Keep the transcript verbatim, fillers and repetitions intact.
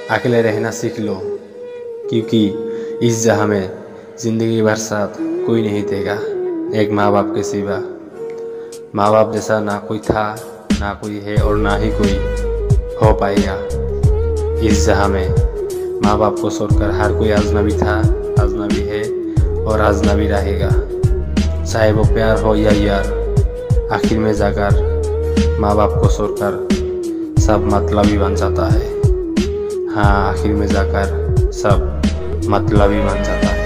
अकेले रहना सीख लो, क्योंकि इस जहाँ में ज़िंदगी भर साथ कोई नहीं देगा एक माँ बाप के सिवा। माँ बाप जैसा ना कोई था, ना कोई है और ना ही कोई हो पाएगा। इस जहाँ में माँ बाप को छोड़कर हर कोई अजनबी था, अजनबी है और अजनबी रहेगा। चाहे वो प्यार हो या यार, आखिर में जाकर माँ बाप को छोड़कर सब मतलबी बन जाता है। हाँ, आखिर में जाकर सब मतलबी बन जाता है।